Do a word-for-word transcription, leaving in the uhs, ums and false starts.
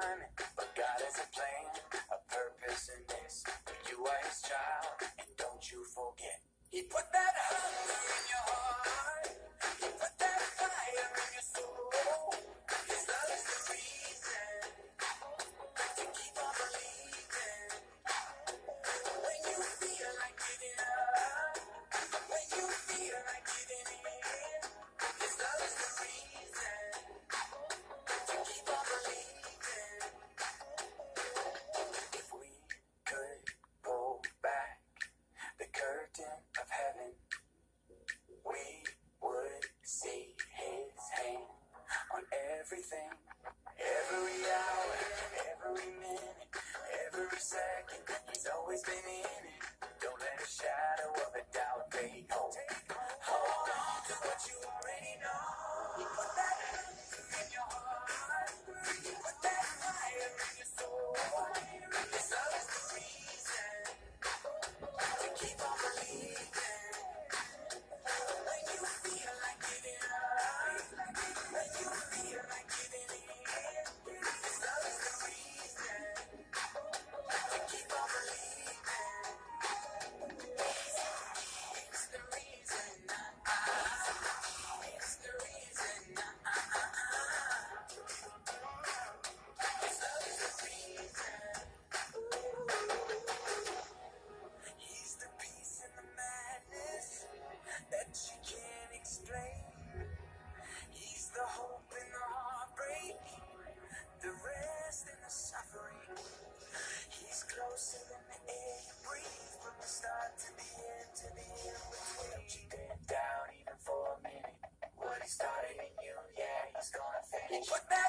timing, but God has a plan, a purpose in this. You are his child, and don't you forget. He put that hunger in your heart. He put that fire in your soul. His love is the reason to keep on believing. When you feel like giving up, when you feel like giving in, his love is the reason to keep on believing. If we could pull back the curtain of heaven, we would see his hand on everything, every hour, every minute, every second. He's always been in it. Don't let a shadow of a doubt take hold. Hold on to what you already know. He put that hunger in your heart. He put that fire in your soul. His love is the reason to keep on believing. When you feel like giving up, when you feel like giving in, his love is the reason to keep on believing. It's the reason, uh, it's the reason, uh, his love is the reason. He's the peace in the madness that you can't explain. He's the hope in the heartbreak, the rest in the suffering. He's closer than the air you breathe, from the start to the end, to the end between. Don't you dare doubt even for a minute what he started in you, yeah, he's gonna finish. He put that